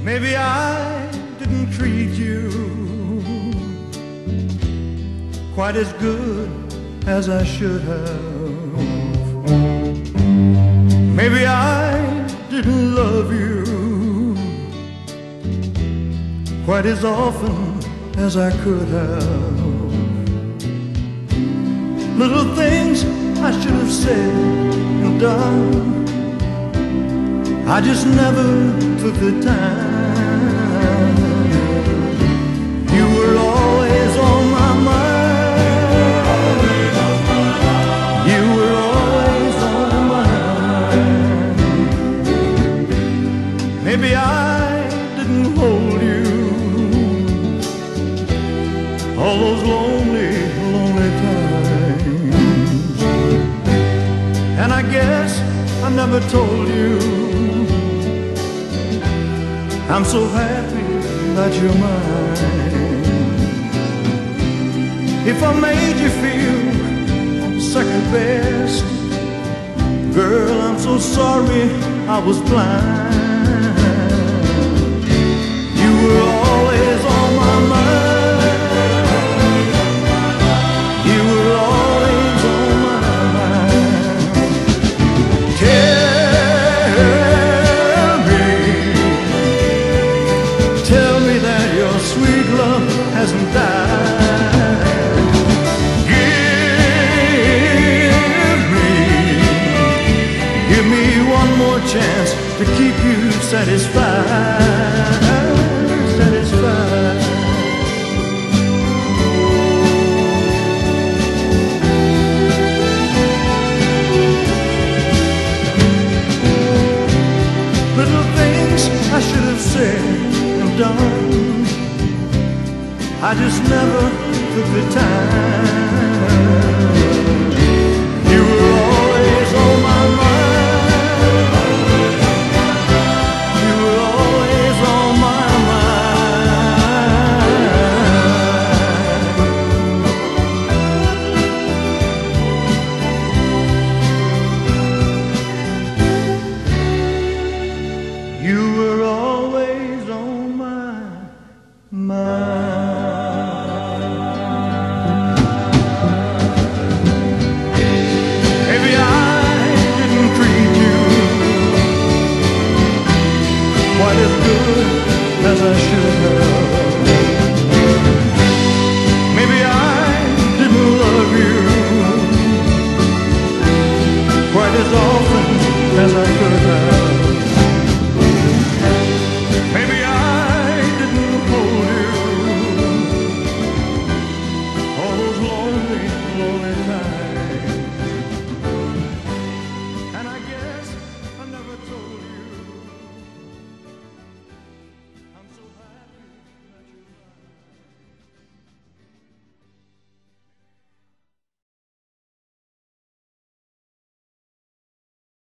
Maybe I didn't treat you quite as good as I should have. Maybe I didn't love you quite as often as I could have. Little things I should have said and done, I just never took the time. You were always on my mind. You were always on my mind. Maybe I didn't hold you all those lonely, lonely times. And I guess I never told you I'm so happy that you're mine. If I made you feel second best, girl, I'm so sorry I was blind. You were always on my mind. You were always on my mind. Tell me that your sweet love hasn't died. Give me one more chance to keep you satisfied.